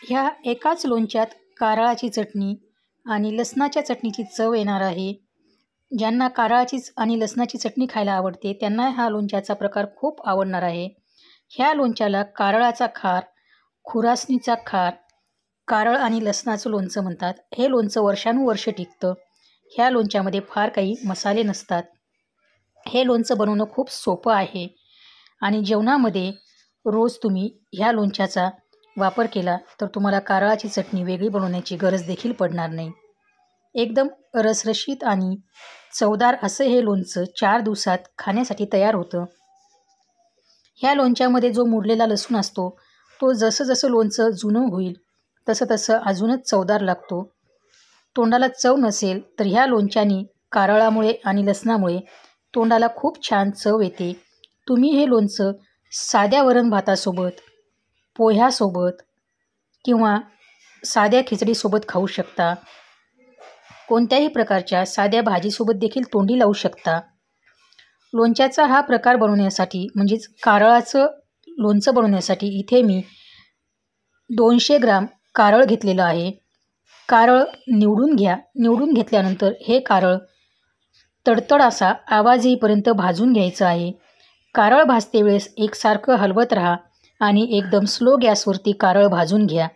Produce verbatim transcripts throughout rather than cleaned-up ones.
ह्या एकाच लोणच्यात कारळाची चटणी आणि लसणाच्या चटणीची चव येणार आहे. ज्यांना कारळाची आणि लसणाची चटणी खायला आवडते त्यांना हा लोणच्याचा प्रकार खूप आवडणार आहे. ह्या लोणच्याला कारळाचा खार, खुरासणीचा खार, कारळ आणि लसणाचं लोणचं म्हणतात. हे लोणचं वर्षानुवर्ष टिकतं. ह्या लोणच्यामध्ये फार काही मसाले नसतात. हे लोणचं बनवणं खूप सोपं आहे आणि जेवणामध्ये रोज तुम्ही ह्या लोणच्याचा वापर केला तर तुम्हाला कारळाची चटणी वेगळी बनवण्याची गरज देखील पडणार नाही. एकदम रसरशीत आणि चवदार असं हे लोणचं चार दिवसात खाण्यासाठी तयार होतं. ह्या लोणच्यामध्ये जो मुरलेला लसूण असतो तो जसं जसं लोणचं जुनं होईल तसं तसं अजूनच चवदार लागतो. तोंडाला चव नसेल तर ह्या लोणच्याने कारळामुळे आणि लसणामुळे तोंडाला खूप छान चव येते. तुम्ही हे लोणचं साध्या वरण भातासोबत, पोह्यासोबत किंवा साध्या खिचडीसोबत खाऊ शकता. कोणत्याही प्रकारच्या साध्या भाजीसोबत देखील तोंडी लावू शकता. लोणच्याचा हा प्रकार बनवण्यासाठी म्हणजेच कारळाचं लोणचं बनवण्यासाठी इथे मी दोनशे ग्राम कारळ घेतलेलं आहे. कारळ निवडून घ्या. निवडून घेतल्यानंतर हे कारळ तडतड असा आवाज येईपर्यंत भाजून घ्यायचं आहे. कारळ भाजते वेळेस एकसारखं हलवत राहा आणि एकदम स्लो गॅसवरती कारळ भाजून घ्या.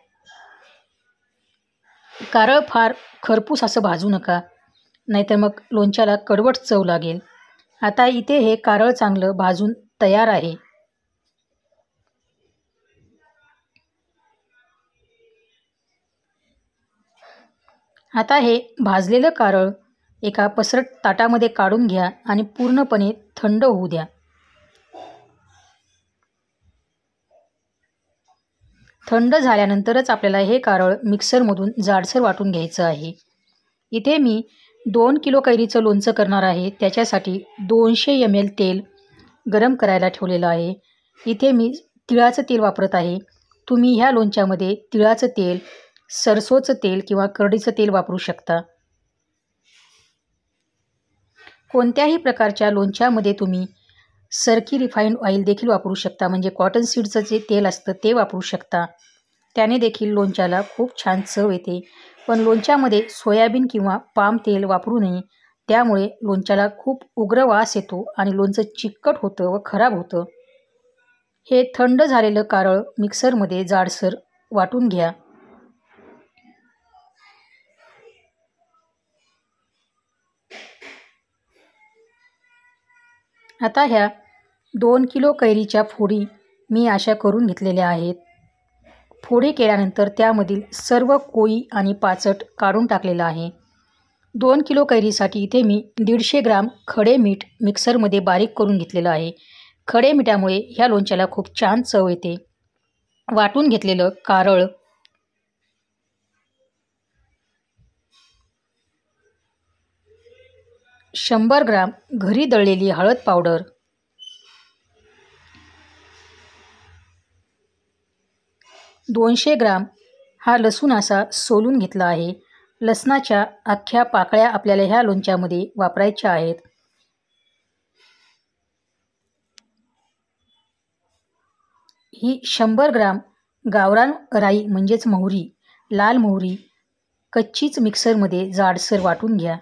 कारळ फार खरपूस असं भाजू नका, नाहीतर मग लोणच्याला कडवट चव लागेल. आता इथे हे कारळ चांगलं भाजून तयार आहे. आता हे भाजलेलं कारळ एका पसरट ताटामध्ये काढून घ्या आणि पूर्णपणे थंड होऊ द्या. थंड झाल्यानंतरच आपल्याला हे कारळ मिक्सरमधून जाडसर वाटून घ्यायचं आहे. इथे मी दोन किलो कैरीचं लोणचं करणार आहे. त्याच्यासाठी दोनशे एम एल तेल गरम करायला ठेवलेलं आहे. इथे मी तिळाचं तेल वापरत आहे. तुम्ही ह्या लोणच्यामध्ये तिळाचं तेल, सरसोचं तेल किंवा करडीचं तेल वापरू शकता. कोणत्याही प्रकारच्या लोणच्यामध्ये तुम्ही सरकी रिफाईंड ऑइल देखील वापरू शकता, म्हणजे कॉटन सीडचं जे तेल असतं ते वापरू शकता. त्याने देखील लोणच्याला खूप छान चव येते. पण लोणच्यामध्ये सोयाबीन किंवा पाम तेल वापरू नये. त्यामुळे लोणच्याला खूप उग्र वास येतो आणि लोणचं चिकट होतं व खराब होतं. हे थंड झालेलं कारळ मिक्सरमध्ये जाडसर वाटून घ्या. आता ह्या दोन किलो कैरीच्या फोडी मी अशा करून घेतलेल्या आहेत. फोडी केल्यानंतर त्यामधील सर्व कोळी आणि पाचट काढून टाकलेलं आहे. दोन किलो कैरीसाठी इथे मी दीडशे ग्राम खडे मीठ मिक्सरमध्ये बारीक करून घेतलेलं आहे. खडे मिठामुळे ह्या लोणच्याला खूप छान चव येते. वाटून घेतलेलं कारळ, शंभर ग्राम घरी दळलेली हळद पावडर, दोनशे ग्राम हा लसूण असा सोलून घेतला आहे. लसणाच्या अख्ख्या पाकळ्या आपल्याला ह्या लोणच्यामध्ये वापरायच्या आहेत. ही शंभर ग्राम गावरान राई म्हणजेच मोहरी, लाल मोहरी कच्चीच मिक्सरमध्ये जाडसर वाटून घ्या.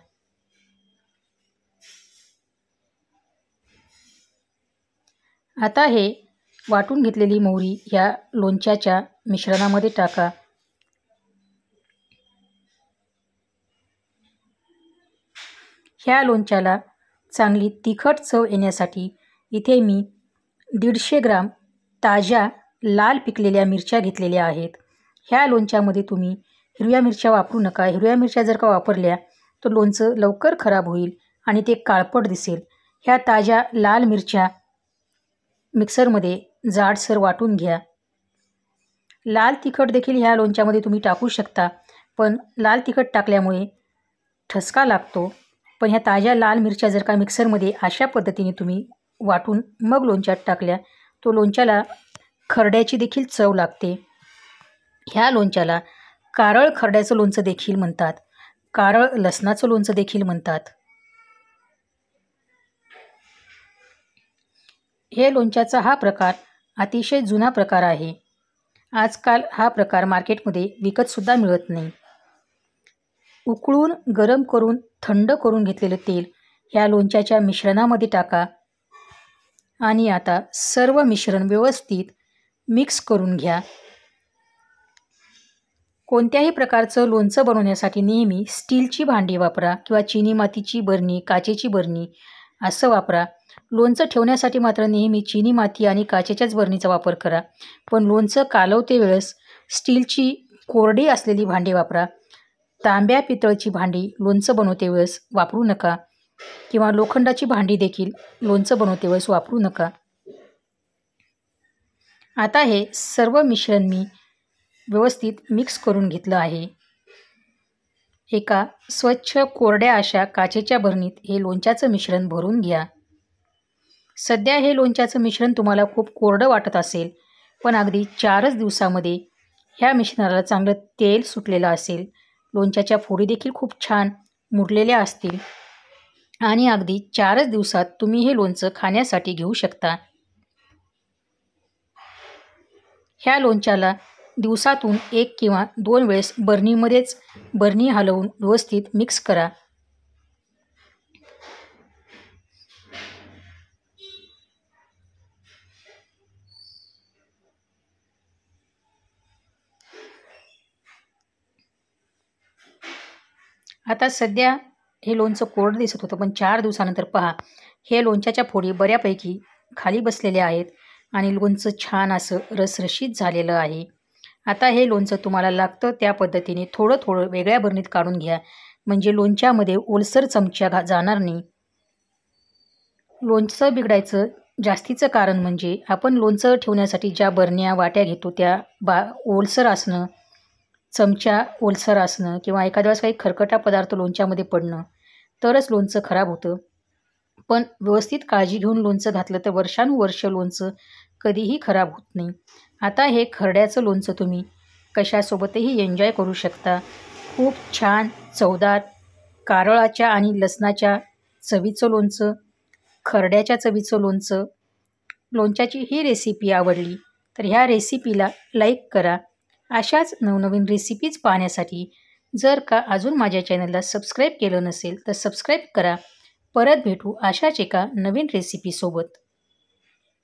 आता हे वाटून घेतलेली मोहरी ह्या लोणच्याच्या मिश्रणामध्ये टाका. ह्या लोणच्याला चांगली तिखट चव येण्यासाठी इथे मी दीडशे ग्राम ताज्या लाल पिकलेल्या मिरच्या घेतलेल्या आहेत. ह्या लोणच्यामध्ये तुम्ही हिरव्या मिरच्या वापरू नका. हिरव्या मिरच्या जर का वापरल्या तर लोणचं लवकर खराब होईल आणि ते काळपट दिसेल. ह्या ताज्या लाल मिरच्या मिक्सरमध्ये जाडसर वाटून घ्या. लाल तिखट देखील ह्या लोणच्यामध्ये तुम्ही टाकू शकता, पण लाल तिखट टाकल्यामुळे ठसका लागतो. पण ह्या ताज्या लाल मिरच्या जर का मिक्सरमध्ये अशा पद्धतीने तुम्ही वाटून मग लोणच्यात टाकल्या तो लोणच्याला खरड्याची देखील चव लागते. ह्या लोणच्याला कारळ खरड्याचं लोणचं देखील म्हणतात, कारळ लसणाचं लोणचं देखील म्हणतात. हे लोणच्याचा हा प्रकार अतिशय जुना प्रकार आहे आजकाल हा प्रकार मार्केटमध्ये विकतसुद्धा मिळत नाही. उकळून गरम करून थंड करून घेतलेलं तेल ह्या लोणच्याच्या मिश्रणामध्ये टाका आणि आता सर्व मिश्रण व्यवस्थित मिक्स करून घ्या. कोणत्याही प्रकारचं लोणचं बनवण्यासाठी नेहमी स्टीलची भांडी वापरा किंवा चिनी मातीची बरणी, काचेची बरणी असं वापरा. लोणचं ठेवण्यासाठी मात्र नेहमी चिनी माती आणि काचेच्याच बरणीचा वापर करा. पण लोणचं कालवते वेळेस स्टीलची कोरडी असलेली भांडी वापरा. तांब्या पितळची भांडी लोणचं बनवते वेळेस वापरू नका किंवा लोखंडाची भांडी देखील लोणचं बनवते वेळेस वापरू नका. आता हे सर्व मिश्रण मी व्यवस्थित मिक्स करून घेतलं आहे. एका स्वच्छ कोरड्या अशा काचेच्या बरणीत हे लोणच्याचं मिश्रण भरून घ्या. सध्या हे लोणच्याचं मिश्रण तुम्हाला खूप कोरडं वाटत असेल, पण अगदी चारच दिवसामध्ये ह्या मिश्रणाला चांगलं तेल सुटलेलं असेल. लोणच्याच्या फोडी देखील खूप छान मुरलेल्या असतील आणि अगदी चारच दिवसात तुम्ही हे लोणचं खाण्यासाठी घेऊ शकता. ह्या लोणच्याला दिवसातून एक किंवा दोन वेळेस बरणीमध्येच बरणी हलवून व्यवस्थित मिक्स करा. आता सध्या हे लोणचं कोरडं दिसत होतं, पण चार दिवसानंतर पहा हे लोणच्याच्या फोडी बऱ्यापैकी खाली बसलेल्या आहेत आणि लोणचं छान असं रसरशीत झालेलं आहे. आता हे लोणचं तुम्हाला लागतं त्या पद्धतीने थोडं थोडं वेगळ्या बरणीत काढून घ्या, म्हणजे लोणच्यामध्ये ओलसर चमचा घा जाणार नाही. लोणचं बिघडायचं जास्तीचं कारण म्हणजे आपण लोणचं ठेवण्यासाठी ज्या बरण्या वाट्या घेतो त्या बा ओलसर असणं, चमचा ओलसर असणं किंवा एखाद्या वेळेस काही खरकटा पदार्थ लोणच्यामध्ये पडणं तरच लोणचं खराब होतं. पण व्यवस्थित काळजी घेऊन लोणचं घातलं तर वर्षानुवर्ष लोणचं कधीही खराब होत नाही. आता हे खरड्याचं लोणचं तुम्ही कशासोबतही एन्जॉय करू शकता. खूप छान चवदार कारळाच्या आणि लसणाच्या चवीचं लोणचं, खरड्याच्या चवीचं लोणचं. लोणच्याची ही रेसिपी आवडली तर ह्या रेसिपीला लाईक करा. अशाच नवनवीन रेसिपीज पाहण्यासाठी जर का अजून माझ्या चॅनलला सबस्क्राईब केलं नसेल तर सबस्क्राईब करा. परत भेटू अशाच एका नवीन रेसिपीसोबत.